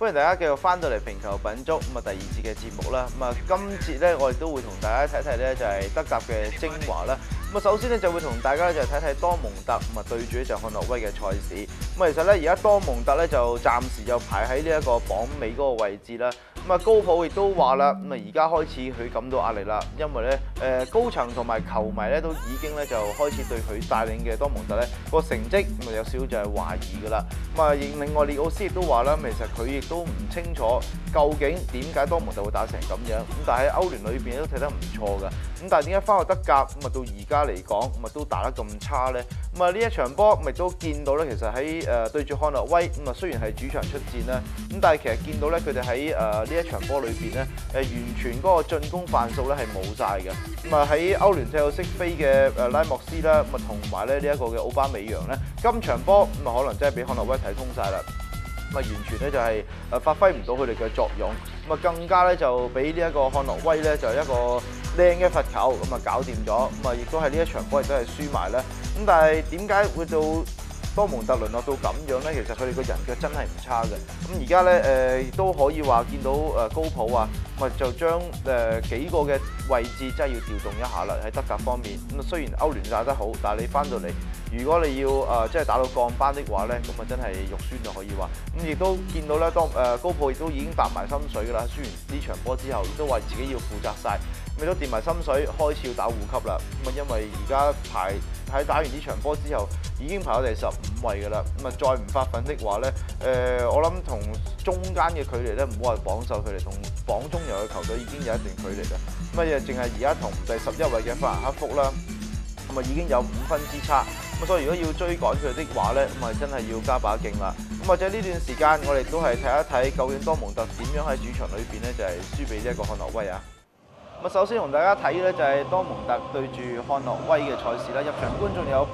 歡迎大家繼續翻到嚟評球品足咁啊第二節嘅節目啦。咁啊今節咧我哋都會同大家睇睇咧就係德甲嘅精華啦。咁啊首先咧就會同大家就睇睇多蒙特咁啊對住呢就漢諾威嘅賽事。咁啊其實咧而家多蒙特咧就暫時就排喺呢一個榜尾嗰個位置啦。咁啊高普亦都話啦，咁啊而家開始佢感到壓力啦，因為咧高層同埋球迷咧都已經咧就開始對佢帶領嘅多蒙特咧個成績咁啊有少少就係懷疑㗎啦。咁啊另外列奧斯亦都話啦，其實佢亦都唔清楚究竟點解多蒙特會打成咁樣，咁但係喺歐聯裏邊都睇得唔錯㗎。咁但係點解翻去德甲咁啊到而家嚟講咁啊都打得咁差咧？咁啊呢一場波咪都見到咧，其實喺對住漢諾威咁啊雖然係主場出戰啦，咁但係其實見到咧佢哋喺呢一場波裏邊咧完全嗰個進攻範數咧係冇晒嘅。咁啊喺歐聯踢到識飛嘅拉莫斯啦，咁啊同埋咧呢一個嘅奧巴美揚咧，今場波咁啊可能真係俾漢諾威睇通晒啦。咁啊完全咧就係發揮唔到佢哋嘅作用，咁啊更加咧就俾呢一個漢諾威咧就一個靚嘅罰球咁啊搞掂咗，咁啊亦都係呢一場波亦都係輸埋啦。咁但係點解會到多蒙特淪落到咁樣咧？其實佢哋個人腳真係唔差嘅。咁而家咧亦都可以話見到高普啊，咁啊就將幾個嘅位置真係要調動一下啦喺德甲方面。咁啊雖然歐聯打得好，但係你翻到嚟，如果你要即係打到降班的話咧，咁啊真係肉酸就可以話。咁亦都見到咧，高普亦都已經搭埋心水㗎啦。輸完呢場波之後，亦都話自己要負責晒，咁亦都掂埋心水，開始要打護級啦。咁啊因為而家喺打完呢場波之後，已經排到第15位㗎啦。咁啊再唔發奮的話咧，我諗同中間嘅距離咧，唔好話榜首距離，同榜中游嘅球隊已經有一段距離啦。咁啊淨係而家同第11位嘅法蘭克福啦，咁啊已經有5分之差。咁所以如果要追趕佢的話咧，咁啊真係要加把勁啦。咁或者呢段時間我哋都係睇一睇究竟多蒙特點樣喺主場裏邊咧就係輸俾呢一個漢諾威啊。咁首先同大家睇咧就係多蒙特對住漢諾威嘅賽事啦，入場觀眾有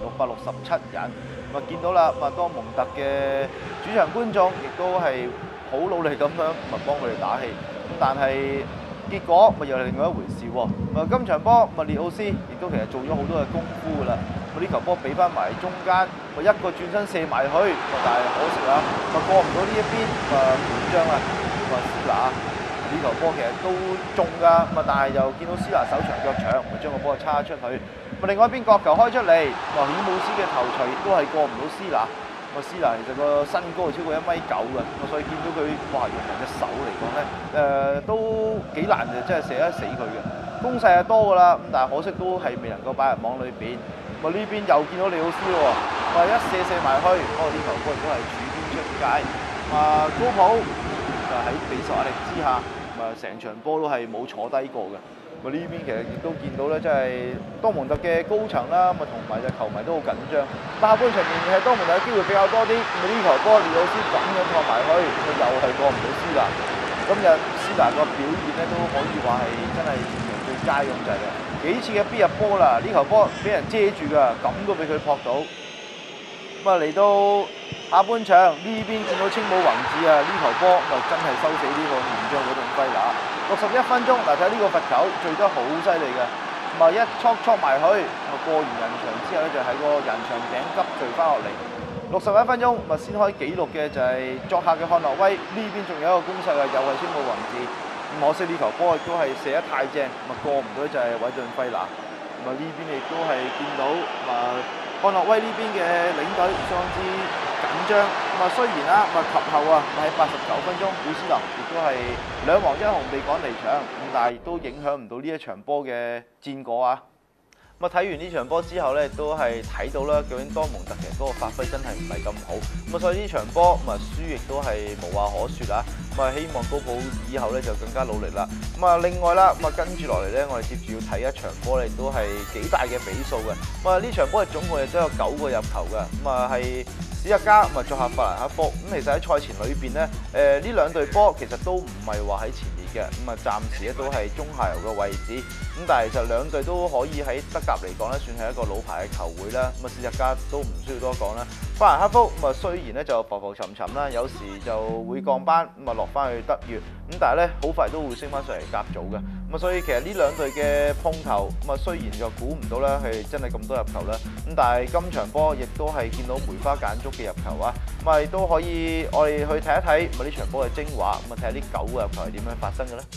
80667人。咁啊見到啦，咁啊多蒙特嘅主場觀眾亦都係好努力咁樣咪幫佢哋打氣。咁但係結果咪又係另外一回事喎。今場波咪列奧斯亦都其實做咗好多嘅功夫㗎啦。呢球波俾翻埋中間，咪一個轉身射埋去，但係可惜啊，咪過唔到呢一邊門將啊，咪斯拿呢球波其實都中㗎，咁但係又見到斯拿手長腳長，咪將個波叉出去。咪另外一邊角球開出嚟，顯姆斯嘅頭槌亦都係過唔到斯拿。斯拿其實個身高係超過1.9米嘅，所以見到佢哇用人嘅手嚟講咧，都幾難就真係射得死佢嘅。攻勢係多㗎啦，咁但係可惜都係未能夠擺入網裏邊。呢邊又見到利奧斯喎，一射埋去，不過呢球波亦都係主邊出界。高普就喺備受壓力之下，成場波都係冇坐低過嘅。呢邊其實亦都見到咧，即係多蒙特嘅高層啦，同埋隻球迷都好緊張。下半場仍然係多蒙特嘅機會比較多啲，呢球波利奧斯咁樣撲埋去，又係過唔到斯拿。今日斯拿個表現咧都可以話係真係全場最佳咁滯嘅。幾次嘅必入波啦，呢球波俾人遮住㗎，咁都俾佢撲到。嚟到下半場呢邊見到青武宏志啊，呢球波就真係收死呢個門將嗰頓輝拿。61分鐘，睇呢個罰球做得好犀利嘅，一戳埋去，過完人牆之後咧就喺個人牆頂急墜翻落嚟。61分鐘，先開紀錄嘅就係作客嘅漢諾威，呢邊仲有一個攻勢啊，又係青武宏志。可惜呢球波亦都係射得太正，過唔到就係韋頓輝拿。呢邊亦都係見到漢諾威呢邊嘅領隊相當之緊張。雖然啦，及後喺89分鐘，古斯林亦都係2黃1紅被趕離場，但係亦都影響唔到呢一場波嘅戰果啊。睇完呢場波之後咧，都係睇到啦，究竟多蒙特其實嗰個發揮真係唔係咁好。所以呢場波輸亦都係無話可説啦。希望高普以後咧就更加努力啦。另外啦，跟住落嚟咧，我哋接住要睇一場波咧，亦都係幾大嘅比數嘅。呢場波總共亦都有9個入球嘅。係史特加作客法蘭克福。其實喺賽前裏邊咧，呢兩隊波其實都唔係話喺前列嘅。暫時咧都係中下游嘅位置。但係其實兩隊都可以喺德甲嚟講咧，算係一個老牌嘅球會啦。史特加都唔需要多講啦。法蘭克福雖然咧就浮浮沉沉啦，有時就會降班落翻去德乙。但係咧好快都會升翻上嚟甲組嘅。 咁所以其實呢兩隊嘅碰頭，咁雖然就估唔到咧係真係咁多入球啦，咁但係今場波亦都係見到梅花間竹嘅入球啊，咁亦都可以我哋去睇一睇呢場波嘅精華，咁睇下啲9個入球係點樣發生嘅咧。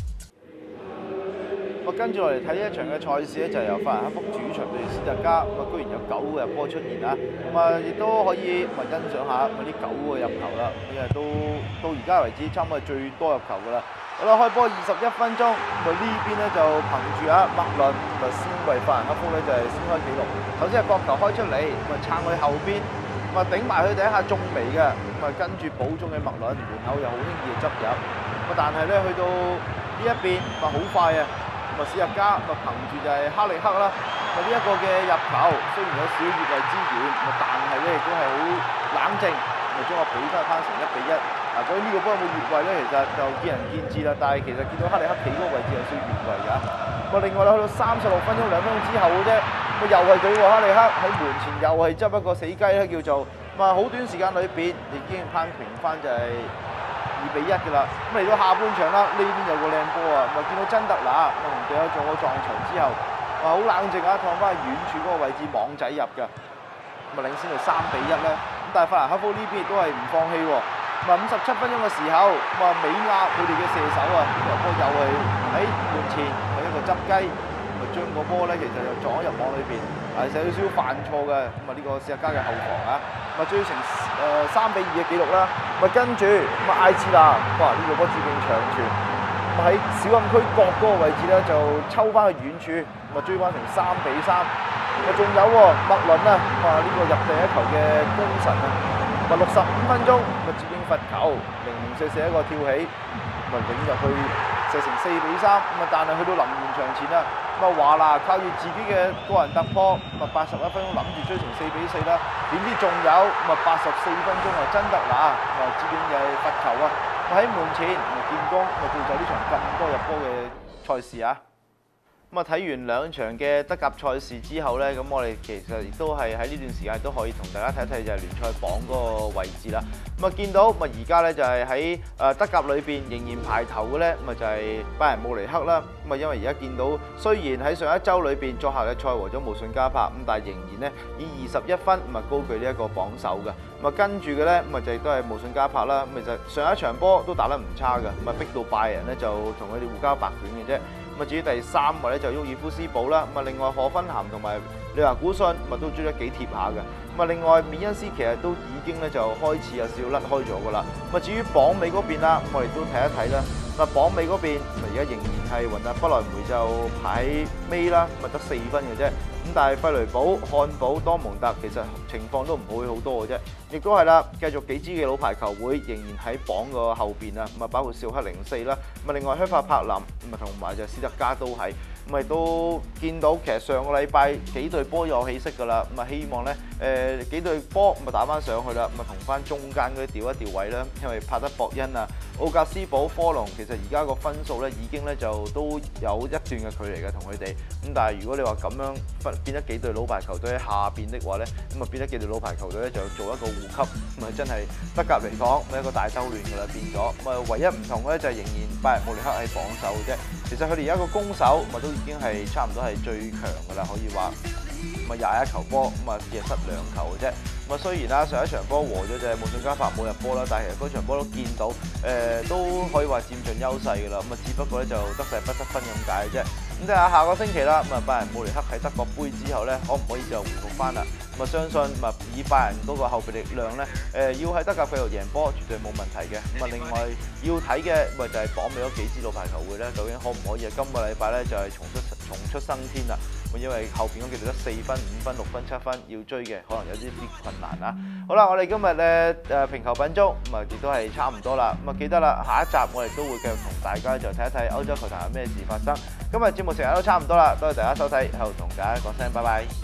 跟住我哋睇呢一場嘅賽事咧，就係由法蘭克福主場對史特加，居然有9個入波出現啦，亦都可以欣賞下呢9個入球啦，因為都到而家為止差唔多係最多入球噶啦。好啦，開波21分鐘，呢邊咧就憑住麥倫先為法蘭克福咧就係先開紀錄。首先係角球開出嚟，撐去後邊，頂埋佢第一下中楣嘅，跟住補中嘅麥倫，然後又好輕易執入。但係咧去到呢一邊好快啊！史特加憑住就係哈利克啦，呢一個嘅入球雖然有少越位之嫌，但係咧亦都係好冷靜，將個比分攤成1-1。所以呢個波有冇越位咧，其實就見仁見智啦。但係其實見到哈利克企嗰個位置有少越位㗎。另外咧去到36分鐘2分鐘之後嘅啫，又係佢喎，哈利克喺門前又係執一個死雞咧，叫做好短時間裏邊已經攀平翻就係2-1㗎啦。咁嚟到下半場啦，呢邊有個靚波啊，見到真特拿同隊友做個撞牆之後，好冷靜啊，趟翻去遠處嗰個位置網仔入㗎，領先到3-1咧。咁但係法蘭克福呢邊亦都係唔放棄喎。57分鐘嘅時候，美亞佢哋嘅射手啊，入波又係喺門前係一個執雞，將個波咧其實就撞咗入網裏邊，係有少少犯錯嘅。呢個史特加嘅後防啊，追成3-2嘅紀錄啦。跟住艾治拿，呢個波接應長傳，喺小禁區角嗰個位置咧就抽翻去遠處，追翻成3-3。仲有麥倫啊，呢個入第一球嘅功臣啊！65分鐘，接應罰球，零舍一個跳起，頂入去射成4-3。但係去到臨完場前啦，華拿靠住自己嘅個人突破，81分鐘諗住追成4-4啦，點知仲有84分鐘真特拿接應嘅罰球啊！喺門前建功，造就呢場咁多入波嘅賽事啊！睇完兩場嘅德甲賽事之後呢，咁我哋其實亦都係喺呢段時間都可以同大家睇一睇就係聯賽榜嗰個位置啦。見到而家呢就係喺德甲裏邊仍然排頭嘅呢，就係拜仁慕尼黑啦。因為而家見到雖然喺上一週裏邊作客嘅賽和咗慕遜加柏，但係仍然呢以21分高居呢一個榜首嘅。跟住嘅呢就亦都係慕遜加柏啦。其實上一場波都打得唔差嘅，逼到拜仁呢就同佢哋互交白卷嘅啫。至於第3位咧就沃爾夫斯堡啦，另外賀芬咸同埋利華古信都追得幾貼下嘅。另外緬恩斯其實都已經咧就開始有少少甩開咗噶啦。至於榜尾嗰邊啦，我哋都睇一睇啦。榜尾嗰邊而家仍然係雲達不萊梅就排喺尾啦，得4分嘅啫。但係費雷堡、漢堡、多蒙特其實情況都唔會好多嘅啫，亦都係啦，繼續幾支嘅老牌球會仍然喺榜個後邊啊，包括少克04啦，另外香法柏林同埋就史特加都係，亦都見到其實上個禮拜幾隊波有起色㗎啦，希望咧幾隊波打翻上去啦，同翻中間嗰啲調一調位啦，因為帕德博恩啊、奧格斯堡、科隆其實而家個分數咧已經咧就都有一段嘅距離嘅同佢哋，但係如果你話咁樣變得幾隊老牌球隊喺下邊的話咧，變得幾隊老牌球隊咧就做一個護級，真係德甲嚟講一個大兜亂㗎啦變咗，唯一唔同咧就係仍然拜仁慕尼黑係榜首嘅啫。其實佢哋而家個攻守都已經係差唔多係最強㗎啦，可以話21球波只係失2球嘅啫。雖然啦上一場波和咗就係慕遜加柏冇入波啦，但係其實嗰場波都見到都可以話佔盡優勢㗎啦。只不過咧就得勢不得分咁解嘅啫。咁睇下下個星期啦，拜仁慕尼黑喺德國杯之後咧，可唔可以就回復翻啦？相信以拜仁嗰個後備力量咧，要喺德甲繼續贏波絕對冇問題嘅。另外要睇嘅就係榜尾嗰幾支老牌球會咧，究竟可唔可以今個禮拜咧就係重出生天啦？因為後邊嗰幾隊得4分、5分、6分、7分要追嘅，可能有啲困難啊。好啦，我哋今日咧評球品足亦都係差唔多啦。記得啦，下一集我哋都會繼續同大家就睇一睇歐洲球壇有咩事發生。今日節目時間都差唔多啦，多謝大家收睇，後同大家講聲拜拜。